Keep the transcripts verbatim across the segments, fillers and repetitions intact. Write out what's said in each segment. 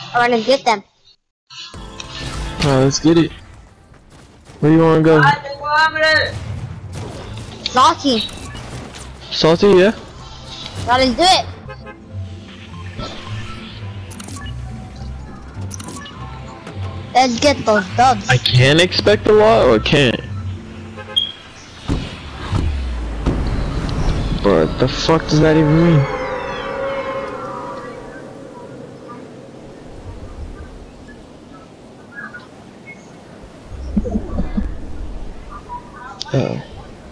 I wanna get them. Alright, let's get it. Where you wanna go? Salty. Salty, yeah? Gotta do it. Let's get those dubs. I can expect a lot or can't? But the fuck does that even mean? Oh.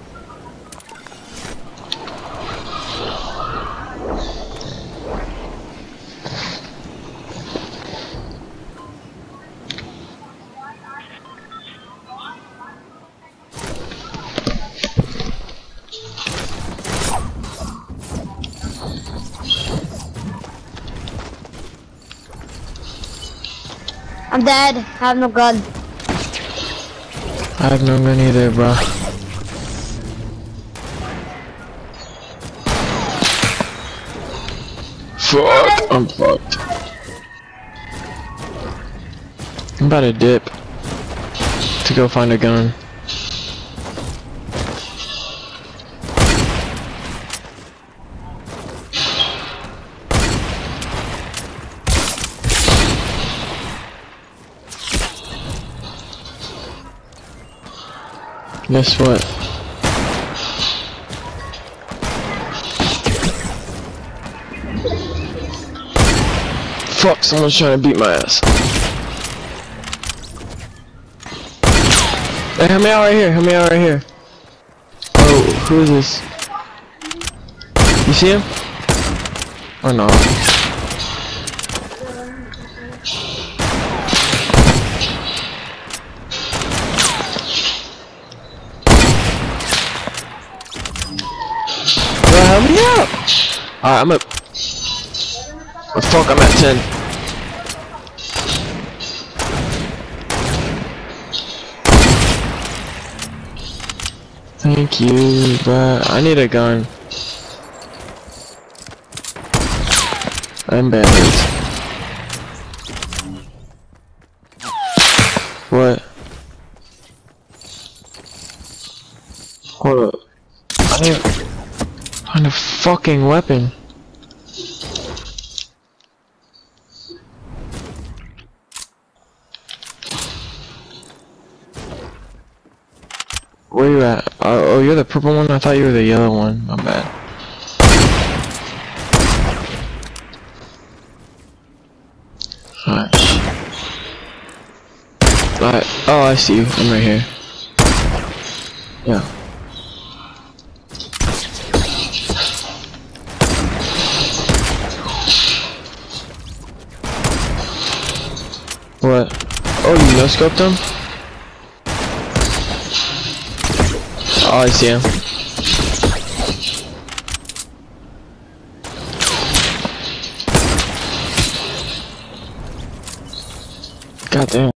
I'm dead. I have no gun. I have no gun either, bro. Fuck, I'm fucked. I'm about to dip to go find a gun. Guess what? Fuck, someone's trying to beat my ass. Hey, help me out right here, help me out right here. Oh, who is this? You see him? Or no? Bro, help me out! Alright, I'm at... Oh, fuck, I'm at ten. Thank you, but I need a gun. I'm bad. What? Hold up. I need to find a fucking weapon. Where you at? Uh, oh, you're the purple one? I thought you were the yellow one. My bad. Alright. Alright. Oh, I see you. I'm right here. Yeah. What? Oh, you no-scoped him? Oh, I see him. God damn.